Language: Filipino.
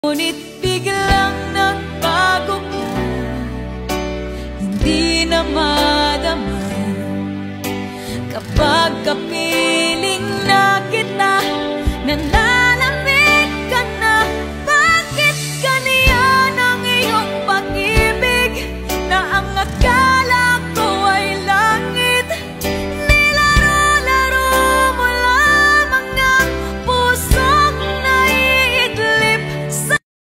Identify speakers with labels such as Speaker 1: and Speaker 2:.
Speaker 1: Ngunit biglang nagbago ka, hindi na madama kapag kapit